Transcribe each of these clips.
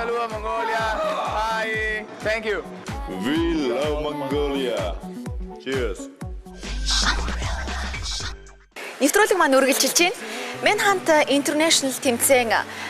Salua Mongolia. Hi. Thank you. We love Mongolia. Cheers. Нэвтрүүлэг маань үргэлжилж байна. Manhunt International тэмцээн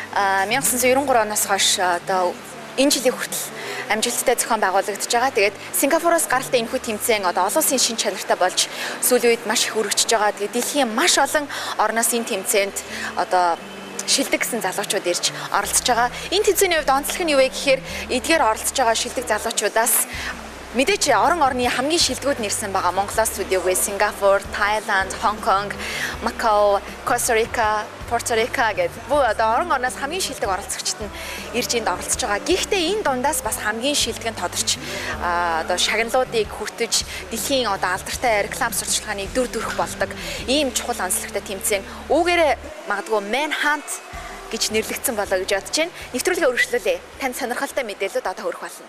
1993 оноос хойш одоо энэ жилийн хүртэл амжилттай зохион байгуулагдаж байгаа. Тэгээд Сингапуроос гаралтай энэхүү тэмцээн одоо олон улсын шин чанартай болж сүүлийн үед маш их өргөжж байгаа. Тэгээд дэлхийн маш олон орноос энэ тэмцээнд одоо шилдэг гэсэн залуучууд ирж оролцож байгаа. Энэ тэмцээний хувьд онцлог нь юу вэ гэхээр эдгээр оролцож байгаа шилдэг залуучуудаас мэдээж орон орны хамгийн шилдэгүүд нэрсэн байгаа. Монголоос студиогүй Сингапур, Тайланд, Хонконг, Макао, Коста-Рика, Порто-Рико гэдэг бүх одоо орон орноос хамгийн шилдэг оролцогчид нь ирж энд оролцож байгаа. Гэхдээ энэ дундаас бас хамгийн шилдэг нь тодорч одоо шагналуудыг хүртэж дэлхийн одоо алдартай реклам сурталчилгааны дүр төрх болдог ийм чухал онцлогтой тэмцээн үүгээрээ магадгүй Manhunt гэж нэрлэгдсэн болоо гэж бодож байна. Нэвтрүүлгээ өргөжлүүлээ. Танд сонирхолтой мэдээлэлүүд одоо хүрэх болно.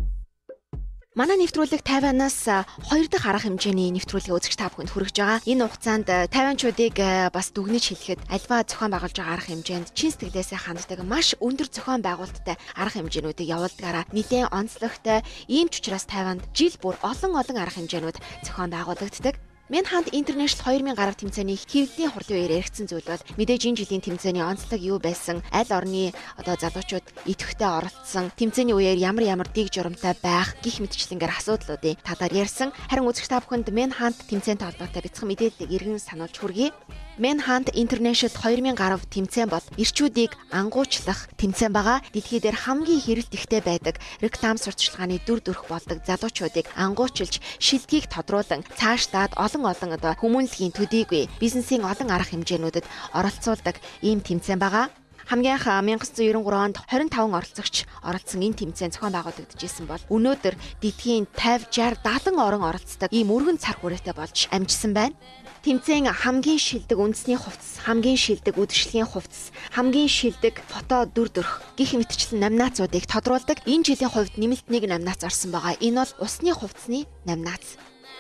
Манай нэвтрүүлэг Тайванаас 2 дахь арга хэмжээний нэвтрүүлгээ үзэж та бүхэнд хүргэж байгаа. Энэ хугацаанд тайванчуудыг бас дүгнэж хэлэхэд альва зохион байгуулж байгаа арга хэмжээнд чин сэтгэлээсээ ханддаг маш өндөр зохион байгуулалттай арга хэмжээнүүдийг явуулдагаараа нэлээд онцлогтой ийм ч учраас Тайванд жил бүр олон арга хэмжээнүүд зохион байгуулагддаг. Manhunt International 2000 гаруй тэмцээний хэвлэлийн хурлын үеэр яригдсан зүйл бол мэдээж энэ жилийн тэмцээний онцлог юу байсан, аль орны одоо залуучууд идэвхтэй оролцсон, тэмцээний үеэр ямар дэг журамтай байх гих мэтчлэнгээр асуудлуудын талаар ярьсан. Харин үзэгч та бүхэнд Manhunt тэмцээнтэй холбоотой бяцхан мэдээллийг эргэн сануулж хүргэе. Manhunt International 2000 гаруй тэмцээн бол ирчүүдийг ангуучлах тэмцээн байгаа. Дэлхий дээр хамгийн хэрэлт ихтэй байдаг реклам сурталчилгааны дүр төрх болдог залуучуудыг ангуучилж шилдгийг тодруулан цаашлаад олон одоо хүмүүнлэгийн төдийгүй бизнесийн олон арга хэмжээнүүдэд оролцуулдаг ийм тэмцээн байгаа. Хамгийн анх 1993 онд 25 оролцогч оролцсон энэ тэмцээн зохион байгуулагдажсэн бол өнөөдөр дэлхийн 50, 60, 70 орон оролцдог ийм өргөн цар хүрээтэй болж амжсан байна. Тэмцээн хамгийн шилдэг үндэсний хувцас, хамгийн шилдэг үдшилгийн хувцас, хамгийн шилдэг фото дүр төрх гих мэтчлэн номинацуудыг тодруулдаг. Энэ жилийн хувьд нэмэлт нэг номинац орсон байгаа. Энэ бол усны хувцсны номинац.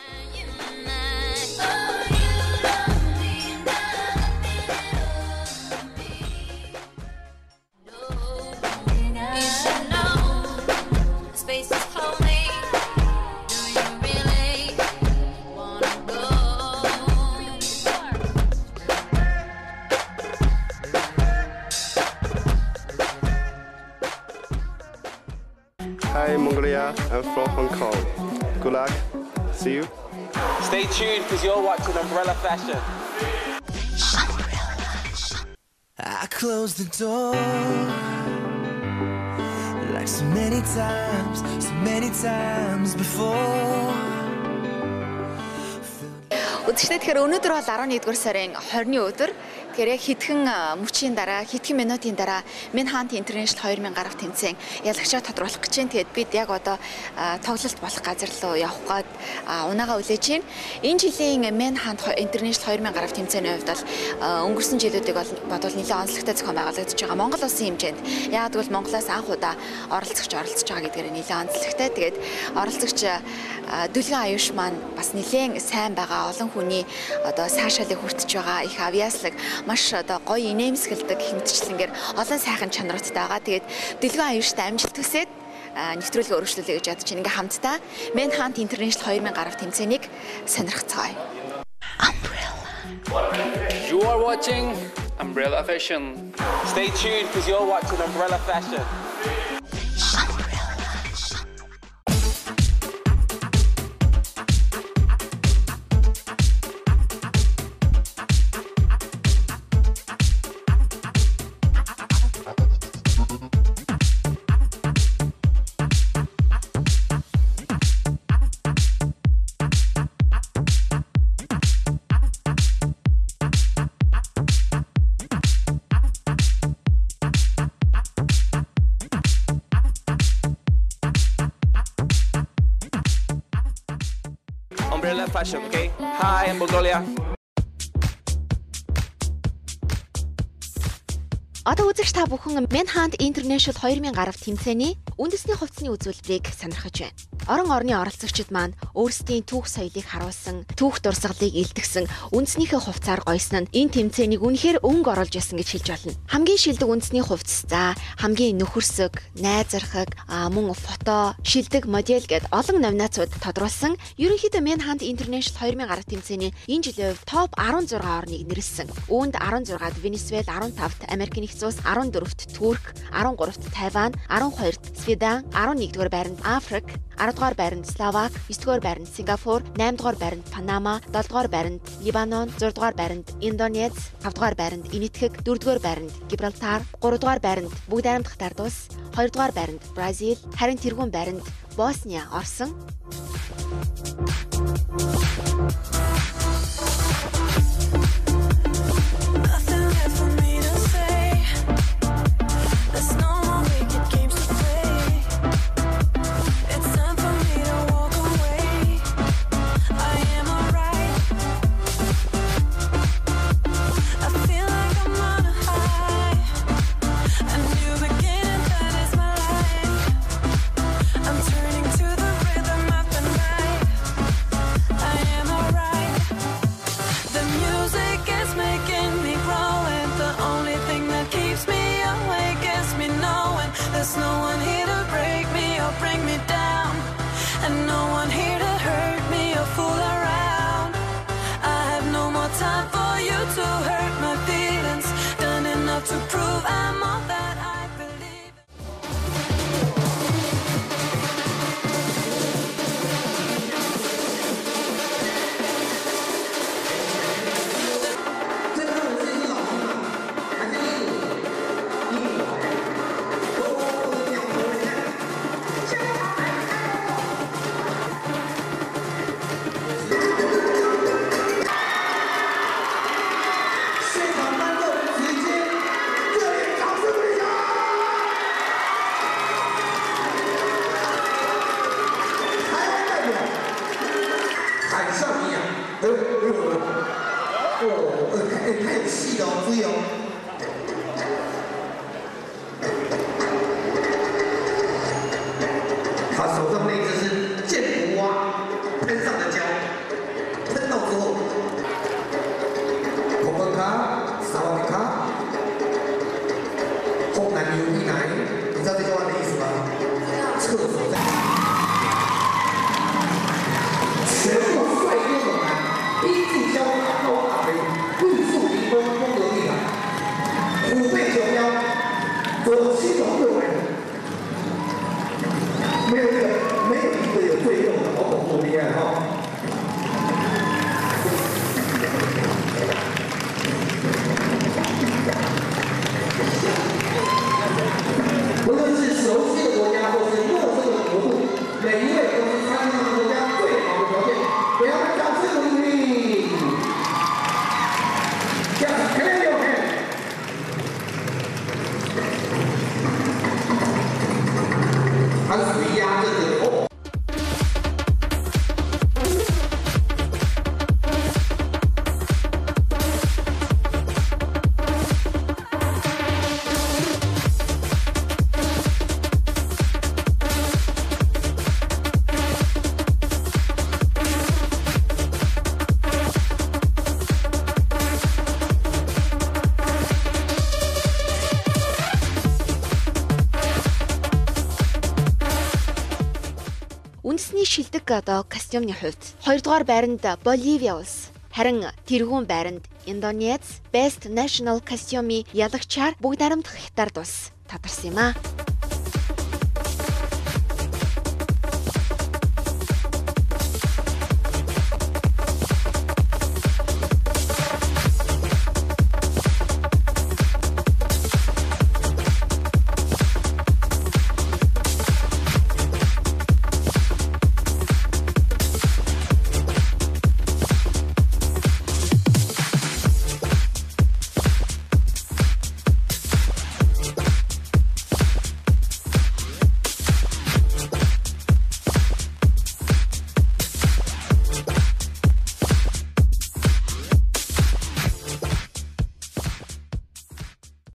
Hi Mongolia, I'm from Hong Kong. Good luck. See you. Stay tuned because you're watching Umbrella Fashion. I closed the door like so many times before. Үзэгчдээ тэгэхээр өнөөдөр бол 11-р сарын 20-ны өдөр. Тэгэхээр хэдхэн мөчийн дараа, хэдхэн минутын дараа Manhunt International 2000 гаруй тэмцээн ялагчаа тодруулах гэж байна. Тэгээд бид яг одоо тоглолт болох газар руу явах гээд унаагаа үлээж байна. Энэ жилийн Manhunt International 2000 гаруй тэмцээний хувьд бол өнгөрсөн жилүүдийг бодвол нэлээд онцлогтой зохион байгуулагдаж байгаа. Монгол улсын хэмжээнд яг тэгвэл Монголоос анх удаа оролцож байгаа гэдгээр нэлээд онцлогтой. Тэгээд оролцогч Дүлгэн Аюуш маань бас нэлээд сайн байгаа. Олон хүний одоо сайшаалыг хүртэж байгаа. Их авьяаслаг маш одоо гоё инээмсэглдэг хэмтчлэнгээр олон сайхан чанаруудтай байгаа. Тэгээд Дүлгэн Аюуштай амжилт хүсээд нэвтрүүлгээ өргөжлүүлээ гэж бодож байна. Ингээ хамтдаа Manhunt International 2000 гаруй тэмцээнийг сонирхцгаая. You are watching Umbrella Fashion. Stay tuned because you're watching Umbrella Fashion. Umbrella Fashion, okay? Hi, I'm Mongolia. Одоо үзэгч та бүхэн Manhunt International 2010 тэмцээний үндэсний хувцсны үзүүлбэрийг сонирхож байна. Орон орны оролцогчид маань өөрсдийн түүх соёлыг харуулсан, түүх дурсгалыг илтгэсэн үндэснийхээ хувцаар гойсон нь энэ тэмцээнийг үнэхээр өнгө оруулж ясан гэж хэлж болно. Хамгийн шилдэг үндэсний хувцас, за хамгийн нөхөрсөг, найзархаг, мөн фото, шилдэг модель гэд олон номинацууд тодруулсан. Ерөнхийдөө Manhunt International 2010 тэмцээний энэ жилийн хувьд топ 16 орныг нэрлсэн. Үүнд 16-д Венесуэл, 15-т Америк нэгдсэн улс, 14-т Турк, 13-т Тайван, 12-т Свeden, 11-р байранд Африк, 10-р байранд Словак, 9-р байранд Сингапур, 8-р байранд Панама, 7-р байранд Либанон, 6-р байранд Индонез, 5-р байранд Инитгэг, 4-р байранд Гибралтар, 3-р байранд Бүгд найрамдах Тардус, 2-р байранд Бразил, харин тэргүүн байранд Босния орсон. There's no one here to break me or bring me down, and no one here to hurt me or fool around. I have no more time for you to hurt my feelings. Done enough to prove I'm all that I believe. 太有戏了，注意哦！他手上那只是剑骨蛙喷上的胶，喷到之后，红分卡、萨瓦米卡、红男油一男，你知道这句话的意思吗？厕所在，全部帅哥猛男，一柱交高大飞。 玉树临风，风流倜傥；虎背熊腰，左七左右尾。没有一个有最后的，好恐怖厉害哈！无论是熟悉的国家，或是陌生的国度，每一位都是参加国家最好的条件。给他们掌声鼓励！ 它是属于压阵的哦。 Үндэсний шилдэг одоо костюмны хувьд 2-р байранд Боливия улс, харин тэргүүн байранд Индонез Best National Costume ялагчаар бүгд найрамдах Хятад улс татарсан юм а.